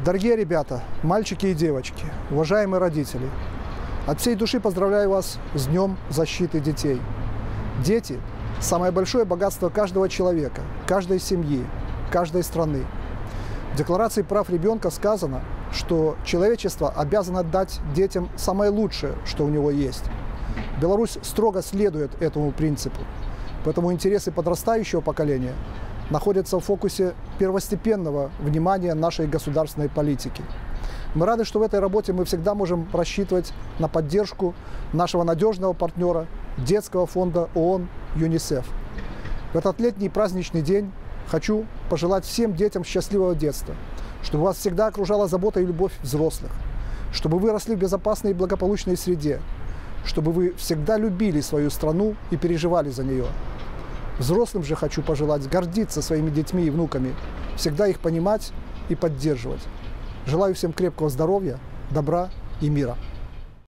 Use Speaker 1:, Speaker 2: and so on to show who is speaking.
Speaker 1: Дорогие ребята, мальчики и девочки, уважаемые родители, от всей души поздравляю вас с Днем защиты детей. Дети – самое большое богатство каждого человека, каждой семьи, каждой страны. В Декларации прав ребенка сказано, что человечество обязано дать детям самое лучшее, что у него есть. Беларусь строго следует этому принципу, поэтому интересы подрастающего поколения находятся в фокусе первостепенного внимания нашей государственной политики. Мы рады, что в этой работе мы всегда можем рассчитывать на поддержку нашего надежного партнера Детского фонда ООН ЮНИСЕФ. В этот летний праздничный день хочу пожелать всем детям счастливого детства, чтобы вас всегда окружала забота и любовь взрослых, чтобы вы росли в безопасной и благополучной среде, чтобы вы всегда любили свою страну и переживали за нее. Взрослым же хочу пожелать гордиться своими детьми и внуками, всегда их понимать и поддерживать. Желаю всем крепкого здоровья, добра и мира.